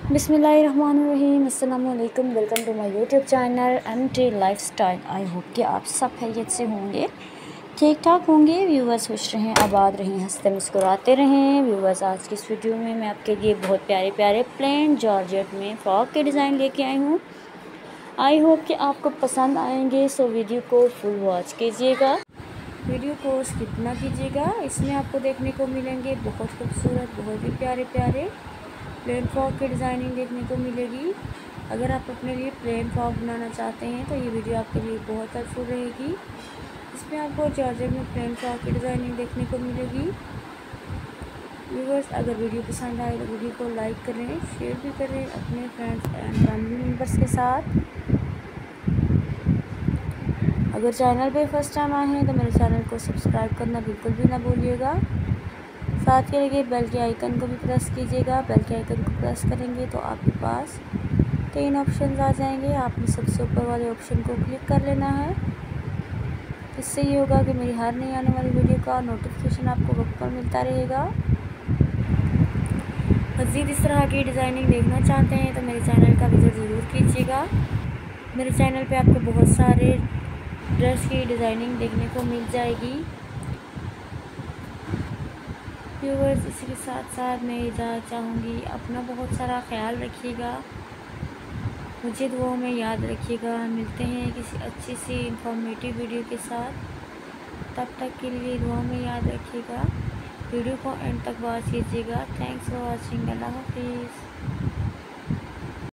बिस्मिल्लाहिर्रहमानिर्रहीम। अस्सलामुअलैकुम। Welcome to my YouTube channel MT lifestyle. I hope कि आप सब खैरियत से होंगे, ठीक ठाक होंगे। व्यूवर्स खुश रहें, आबाद रहें, हंसते मुस्कुराते रहें। व्यूवर्स आज की इस वीडियो में मैं आपके लिए बहुत प्यारे प्यारे प्लेन जॉर्जेट में फ्रॉक के डिज़ाइन लेके आई हूँ। आई होप कि आपको पसंद आएंगे, सो वीडियो को फुल वॉच कीजिएगा, वीडियो को स्किप ना कीजिएगा। इसमें आपको देखने को मिलेंगे बहुत खूबसूरत, बहुत ही प्यारे प्यारे प्लेन फ्रॉक की डिज़ाइनिंग देखने को मिलेगी। अगर आप अपने लिए प्लेन फ्रॉक बनाना चाहते हैं तो ये वीडियो आपके लिए बहुत हेल्पफुल रहेगी। इसमें आपको जॉर्जेट में प्लेन फ्रॉक की डिज़ाइनिंग देखने को मिलेगी। व्यूअर्स, अगर वीडियो पसंद आए तो वीडियो को लाइक करें, शेयर भी करें अपने फ्रेंड्स एंड फैमिली मेम्बर्स के साथ। अगर चैनल पे फर्स्ट टाइम आए हैं तो मेरे चैनल को सब्सक्राइब करना बिल्कुल भी ना भूलिएगा। साथ के लगे बेल के आइकन को भी प्रेस कीजिएगा। बेल के आइकन को प्रेस करेंगे तो आपके पास 3 ऑप्शन आ जाएंगे। आपने सबसे ऊपर वाले ऑप्शन को क्लिक कर लेना है। इससे ये होगा कि मेरी हर नई आने वाली वीडियो का नोटिफिकेशन आपको वक्त पर मिलता रहेगा। मज़ीद इस तरह की डिज़ाइनिंग देखना चाहते हैं तो मेरे चैनल का विज़िट ज़रूर कीजिएगा। मेरे चैनल पे आपको बहुत सारे ड्रेस की डिज़ाइनिंग देखने को मिल जाएगी। व्यूअर्स, इसी के साथ साथ मैं इजाज़त चाहूँगी। अपना बहुत सारा ख्याल रखिएगा, मुझे दुआओं में याद रखिएगा। मिलते हैं किसी अच्छी सी इंफॉर्मेटिव वीडियो के साथ। तब तक के लिए दुआओं में याद रखिएगा। वीडियो को एंड तक वॉच कीजिएगा। Thanks for watching. अल्लाह हाफिज़।